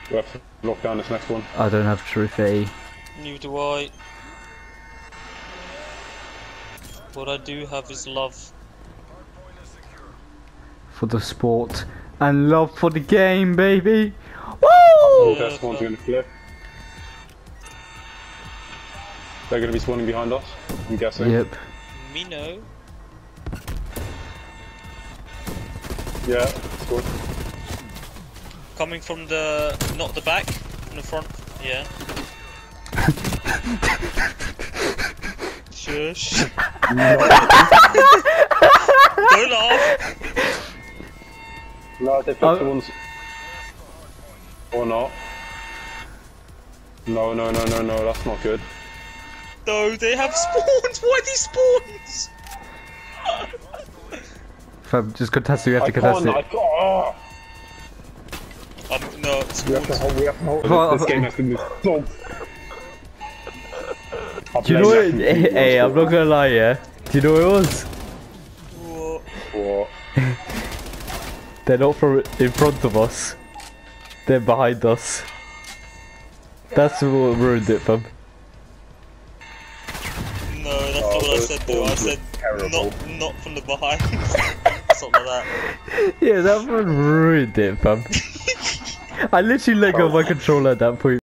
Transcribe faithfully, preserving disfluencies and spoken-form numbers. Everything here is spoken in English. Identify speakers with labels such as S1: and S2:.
S1: We have to lock down this next one.
S2: I don't have trophy.
S3: Neither do I. What I do have is love.
S2: For the sport and love for the game, baby. Woo!
S1: Oh,
S3: Yeah,
S1: first one's
S3: but-
S1: going to flip. They're going to be spawning behind us, I'm guessing.
S2: Yep.
S3: Me no.
S1: Yeah, it's good.
S3: Coming from the, not the back, from the front. Yeah. Shush. Don't laugh.
S1: No, they flipped
S2: Oh.
S1: the ones. Or not. No, no, no, no, no, that's not good.
S3: No, they have spawns. Why these spawns?
S2: Fam, just contest it, we have
S1: I
S2: to contest
S1: can't, I
S2: it.
S1: can't. Oh.
S3: Um, no, it's
S1: We have to
S3: spawns.
S1: hold, we have to hold.
S2: Well,
S1: This, this game has to move so.
S2: Do you know what? Hey, hey, I'm not gonna lie, yeah. Do you know what it was?
S3: What?
S1: What?
S2: They're not from in front of us. They're behind us. That's what ruined it, fam.
S3: No, that's
S1: Oh,
S3: not what I
S1: those
S3: said though. I
S1: spawns were
S3: said
S1: terrible.
S3: not, not from the behind. Something like that.
S2: Yeah, that one ruined it, fam. I literally let go of my controller at that point.